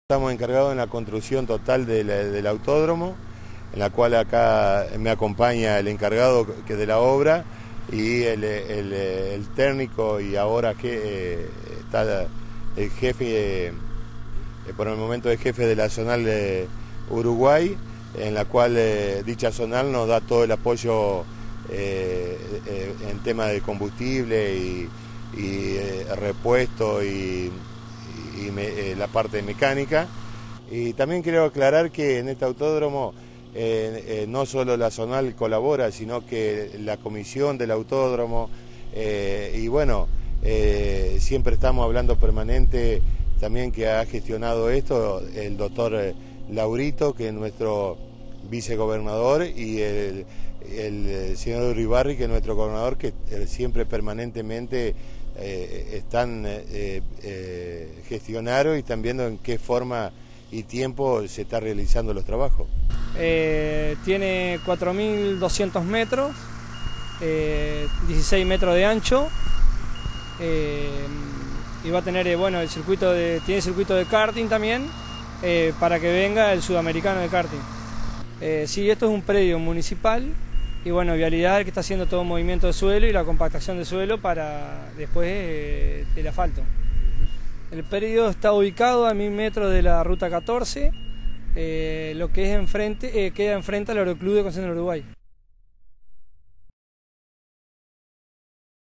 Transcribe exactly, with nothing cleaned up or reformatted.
Estamos encargados en la construcción total de la, del autódromo, en la cual acá me acompaña el encargado que de la obra y el, el, el técnico y ahora que eh, está el jefe, eh, por el momento el jefe de la zonal de Uruguay, en la cual eh, dicha zonal nos da todo el apoyo eh, eh, en tema de combustible y, y eh, repuesto y y me, eh, la parte mecánica. Y también quiero aclarar que en este autódromo eh, eh, no solo la zonal colabora, sino que la comisión del autódromo eh, y bueno, eh, siempre estamos hablando permanente también que ha gestionado esto el doctor Laurito, que es nuestro vicegobernador, y el, el señor Uribarri, que es nuestro gobernador, que siempre permanentemente eh, están eh, eh, gestionaron y están viendo en qué forma y tiempo se está realizando los trabajos. Eh, tiene cuatro mil doscientos metros, eh, dieciséis metros de ancho, eh, y va a tener, eh, bueno, el circuito de, tiene circuito de karting también, eh, para que venga el sudamericano de karting. Eh, sí, esto es un predio municipal y bueno, Vialidad que está haciendo todo el movimiento de suelo y la compactación de suelo para después eh, el asfalto. El predio está ubicado a mil metros de la ruta catorce, eh, lo que es enfrente, eh, queda enfrente al Aeroclub de Concepción del Uruguay.